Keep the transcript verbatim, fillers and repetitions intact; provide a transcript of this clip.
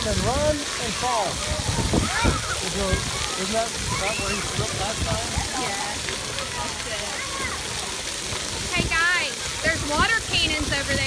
said run and fall. Isn't that, is that where he slipped last time? Yeah, that's it. Hey guys, there's water cannons over there.